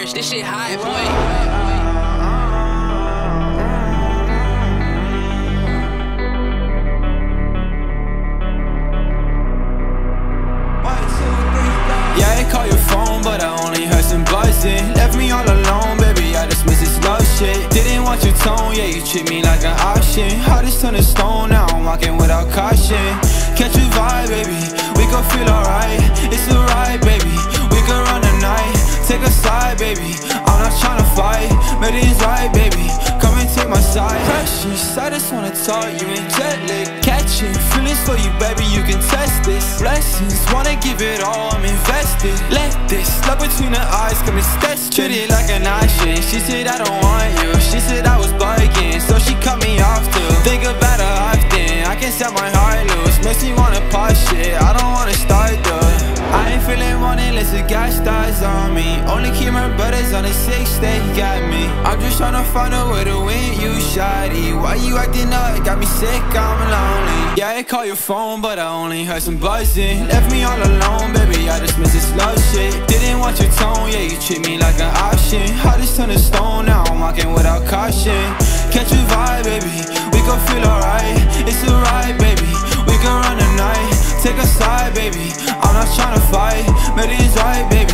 bitch, this shit high, boy. Yeah, I call your phone, but I only heard some buzzing. Left me all alone, baby, I just miss this love shit. Didn't want your tone, yeah, you treat me like an option. Heart is turned to stone, now I'm walking without caution. Catch a vibe, baby, we gon' feel alright. It's alright, baby, we can run the night. Take a side, baby, I'm not tryna fight. Made it right, baby, come and take my side. Precious, I just wanna talk, you angelic. Catching feelings for you, baby, you can test this. Blessings, wanna give it all, I'm invested. Let this love between the eyes come and test. Treat it like an option, she said I don't want you. She said I was bugging, so she cut me off too. Think about her often, I can set my heart loose. Makes me wanna pause shit, I don't wanna start though. I ain't feeling one unless the gas starts on me. Only keep my brothers on the 6, they got me. I'm just tryna find a way to win you, shawty. Why you acting up? Got me sick, I'm lonely. Yeah, I call your phone, but I only heard some buzzing. Left me all alone, baby, I just miss this love shit. Didn't want your tone, yeah, you treat me like an option. Heart is turned to stone, now I'm walking without caution. Catch a vibe, baby, we gon' feel alright. It's alright, baby, we can run the night. Take a side, baby, I'm not tryna fight. Made it right, baby,